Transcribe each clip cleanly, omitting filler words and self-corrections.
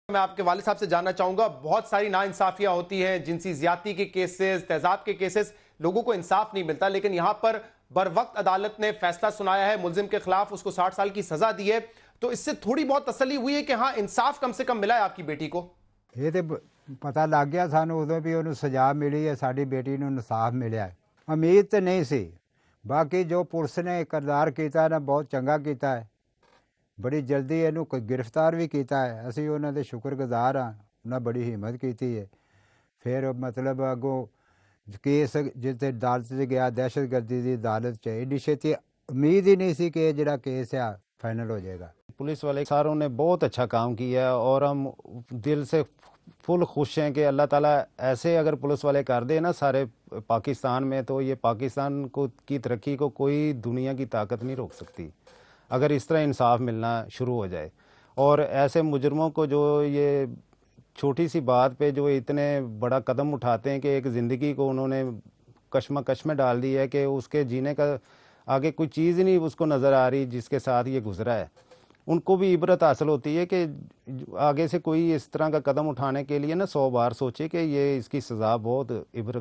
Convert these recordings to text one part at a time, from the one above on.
मैं आपके वालिद साहब से जानना चाहूंगा, बहुत सारी नाइंसाफियां होती हैं, जिनसी ज्यादती के केसेस, तेजाब के केसेस, लोगों को इंसाफ नहीं मिलता, लेकिन यहां पर बर वक्त अदालत ने फैसला सुनाया है, मुलजिम के खिलाफ उसको 60 साल की सजा दी है, तो इससे थोड़ी बहुत तसल्ली हुई है कि हाँ इंसाफ कम से कम मिला है आपकी बेटी को। ये तो पता लग गया सानू उदों भी उन्होंने सजा मिली है, साड़ी बेटी ने इंसाफ मिला है। उम्मीद तो नहीं सी, बाकी जो पुलिस ने किरदार किया ना बहुत चंगा किया है, बड़ी जल्दी इनू गिरफ्तार भी किया है। असी उन्होंने शुक्रगुजार हाँ, उन्हें बड़ी हिम्मत की है। फिर मतलब अगों केस जिते अदालत च गया, दहशतगर्दी की अदालत च, एडी छेती उम्मीद ही नहीं सी कि जिहड़ा केस आ फाइनल हो जाएगा। पुलिस वाले सारों ने बहुत अच्छा काम किया है और हम दिल से फुल खुश हैं कि अल्लाह ताला ऐसे अगर पुलिस वाले कर दे ना सारे पाकिस्तान में, तो ये पाकिस्तान को की तरक्की को कोई दुनिया की ताकत नहीं रोक सकती अगर इस तरह इंसाफ मिलना शुरू हो जाए। और ऐसे मुजरमों को जो ये छोटी सी बात पे जो इतने बड़ा कदम उठाते हैं कि एक ज़िंदगी को उन्होंने कश्मकश में डाल दी है कि उसके जीने का आगे कोई चीज़ ही नहीं उसको नज़र आ रही जिसके साथ ये गुजरा है, उनको भी इबरत हासिल होती है कि आगे से कोई इस तरह का कदम उठाने के लिए ना 100 बार सोचे कि ये इसकी सज़ा बहुत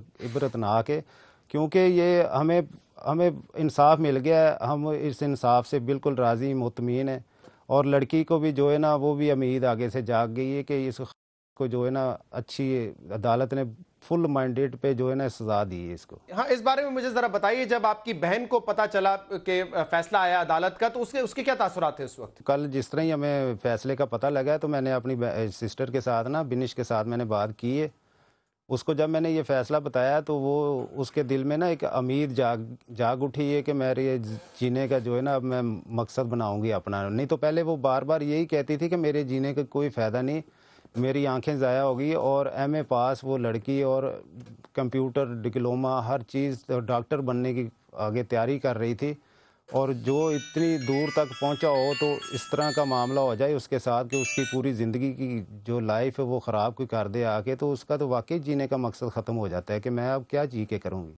इबरतनाक है, क्योंकि ये हमें इंसाफ मिल गया है, हम इस इंसाफ से बिल्कुल राज़ी मुतमीन है। और लड़की को भी जो है ना वो भी उम्मीद आगे से जाग गई है कि इसको जो है ना अच्छी अदालत ने फुल माइंडेड पे जो है ना सजा दी है इसको। हाँ, इस बारे में मुझे जरा बताइए, जब आपकी बहन को पता चला कि फैसला आया अदालत का, तो उसके क्या तासुरात थे उस वक्त? कल जिस तरह ही हमें फैसले का पता लगा तो मैंने अपनी सिस्टर के साथ ना बिनिश के साथ मैंने बात की है। उसको जब मैंने ये फैसला बताया तो वो उसके दिल में ना एक उम्मीद जाग उठी है कि मेरे ये जीने का जो है ना अब मैं मकसद बनाऊंगी अपना। नहीं तो पहले वो बार बार यही कहती थी कि मेरे जीने का कोई फ़ायदा नहीं, मेरी आंखें ज़ाया होगी। और एमए पास वो लड़की और कंप्यूटर डिप्लोमा हर चीज़ डॉक्टर बनने की आगे तैयारी कर रही थी, और जो इतनी दूर तक पहुंचा हो तो इस तरह का मामला हो जाए उसके साथ कि उसकी पूरी ज़िंदगी की जो लाइफ है वो ख़राब कोई कर दे आके, तो उसका तो वाकई जीने का मकसद ख़त्म हो जाता है कि मैं अब क्या जी के करूँगी।